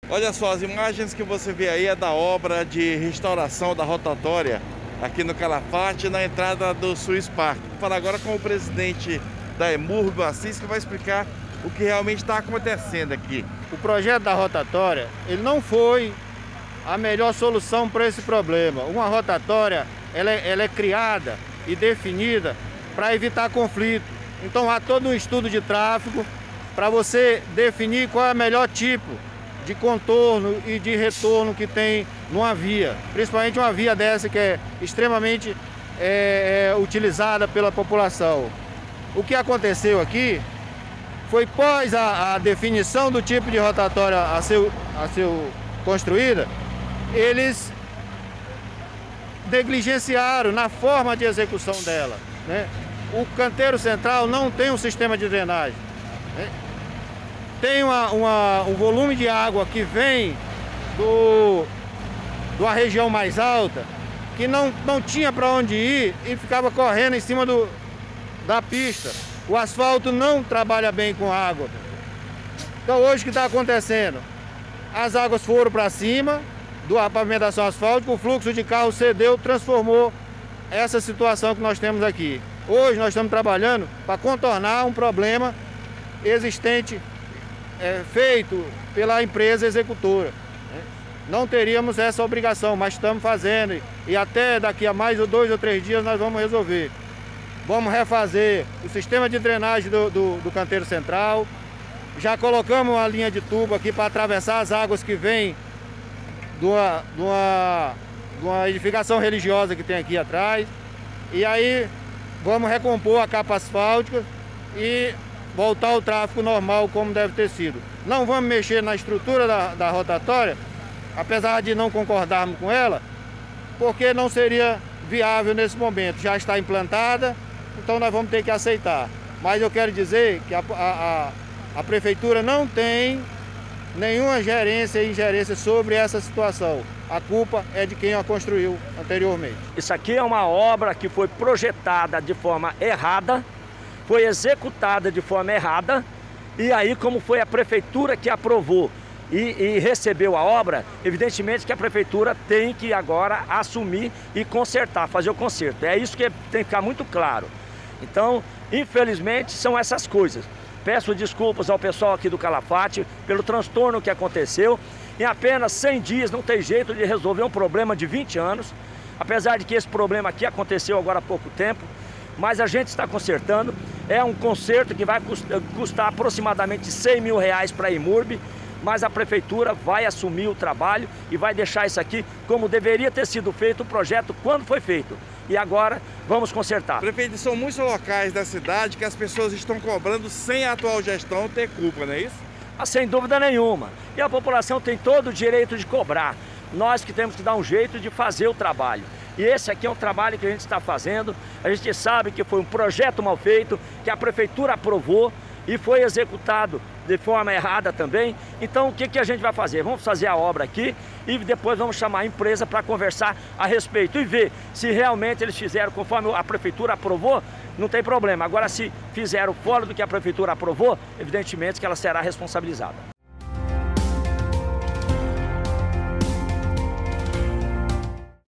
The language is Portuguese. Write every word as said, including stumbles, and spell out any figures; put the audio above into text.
Olha só, as imagens que você vê aí é da obra de restauração da rotatória aqui no Calafate, na entrada do Swiss Park. Vou falar agora com o presidente da EMURB, Assis, que vai explicar o que realmente está acontecendo aqui. O projeto da rotatória, ele não foi a melhor solução para esse problema. Uma rotatória, ela é, ela é criada e definida para evitar conflito. Então há todo um estudo de tráfego para você definir qual é o melhor tipo de contorno e de retorno que tem numa via, principalmente uma via dessa que é extremamente é, é, utilizada pela população. O que aconteceu aqui foi, pós a, a definição do tipo de rotatória a ser, a ser construída, eles negligenciaram na forma de execução dela, né? O canteiro central não tem um sistema de drenagem, né? Tem uma, uma, um volume de água que vem do, de uma região mais alta, que não, não tinha para onde ir e ficava correndo em cima do, da pista. O asfalto não trabalha bem com água. Então hoje o que está acontecendo? As águas foram para cima da pavimentação asfáltica, o fluxo de carro cedeu, transformou essa situação que nós temos aqui. Hoje nós estamos trabalhando para contornar um problema existente, É, feito pela empresa executora. Né? Não teríamos essa obrigação, mas estamos fazendo e, e até daqui a mais dois ou três dias nós vamos resolver. Vamos refazer o sistema de drenagem do, do, do canteiro central. Já colocamos uma linha de tubo aqui para atravessar as águas que vêm de uma, de, uma, de uma edificação religiosa que tem aqui atrás. E aí vamos recompor a capa asfáltica e voltar ao tráfego normal como deve ter sido. Não vamos mexer na estrutura da, da rotatória, apesar de não concordarmos com ela, porque não seria viável nesse momento. Já está implantada, então nós vamos ter que aceitar. Mas eu quero dizer que a, a, a Prefeitura não tem nenhuma gerência e ingerência sobre essa situação. A culpa é de quem a construiu anteriormente. Isso aqui é uma obra que foi projetada de forma errada, foi executada de forma errada, e aí como foi a prefeitura que aprovou e, e recebeu a obra, evidentemente que a prefeitura tem que agora assumir e consertar, fazer o conserto. É isso que tem que ficar muito claro. Então, infelizmente, são essas coisas. Peço desculpas ao pessoal aqui do Calafate pelo transtorno que aconteceu. Em apenas cem dias não tem jeito de resolver um problema de vinte anos, apesar de que esse problema aqui aconteceu agora há pouco tempo, mas a gente está consertando. É um conserto que vai custar aproximadamente cem mil reais para a EMURB, mas a prefeitura vai assumir o trabalho e vai deixar isso aqui como deveria ter sido feito o projeto quando foi feito. E agora vamos consertar. Prefeito, são muitos locais da cidade que as pessoas estão cobrando sem a atual gestão ter culpa, não é isso? Ah, sem dúvida nenhuma. E a população tem todo o direito de cobrar. Nós que temos que dar um jeito de fazer o trabalho. E esse aqui é um trabalho que a gente está fazendo. A gente sabe que foi um projeto mal feito, que a prefeitura aprovou e foi executado de forma errada também. Então o que, que a gente vai fazer? Vamos fazer a obra aqui e depois vamos chamar a empresa para conversar a respeito e ver se realmente eles fizeram conforme a prefeitura aprovou, não tem problema. Agora, se fizeram fora do que a prefeitura aprovou, evidentemente que ela será responsabilizada.